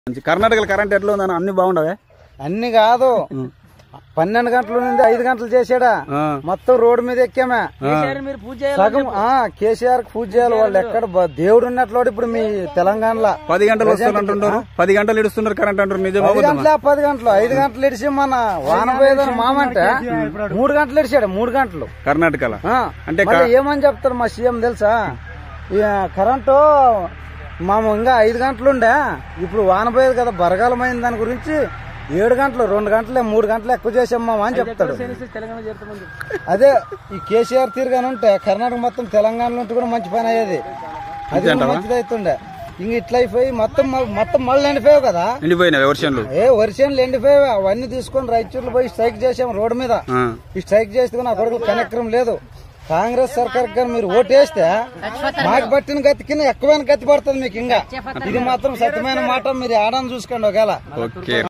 కర్ణాటకలో కరెంట్ ఎట్లా ఉందని అన్ని బాగుండవే అన్ని కాదు 12 గంటల నుండి 5 గంటలు చేసాడా మొత్తం రోడ్డు మీద ఎక్కామే సగం కేసీఆర్ పూజ చేయాలి వాళ్ళు ఎక్కడ దేవుడు ఉన్నట్లు ఇప్పుడు మీ తెలంగాణలో 10 గంటలు వస్తున్నారు 10 గంటలు ఇడుస్తున్నారు కరెంట్ అంటారు నిజం 10 గంటలు 5 గంటలు ఇడిచి మన వాన పోయేదని మామంటే 3 గంటలు ఇడిచాడు 3 గంటలు కర్ణాటకలో అంటే ఏమని చెప్తారు మా సీఎం తెలుసా కరెంటు మాము ఇంకా 5 గంటలుండే ఇప్పుడు వాన పోయేది కదా బరగాలమైంది దాని గురించి 7 గంటలు 2 గంటలే 3 గంటలు ఎక్కువ చేసామ్మా అని చెప్తాడు. అదే ఈ కేసీఆర్ తీరుగానే ఉంటే కర్ణాటక మొత్తం తెలంగాణలో ఉంటే కూడా మంచి పని అయ్యేది, అది మంచిది అవుతుండే. ఇంక ఇట్లా అయిపోయి మొత్తం మళ్ళీ ఎండిపోయావు కదా, వర్షన్లు ఎండిపోయావు. అవన్నీ తీసుకొని రైతులు పోయి స్ట్రైక్ చేసాము రోడ్డు మీద. ఈ స్ట్రైక్ చేస్తే నా కొడుకు కనెక్రం లేదు. కాంగ్రెస్ సర్కార్ కానీ మీరు ఓటేస్తే మాకు పట్టిన గతి కింద ఎక్కువైన గతి పడుతుంది మీకు. ఇంకా ఇది మాత్రం సత్యమైన మాట, మీరు ఆడని చూసుకోండి ఒకవేళ.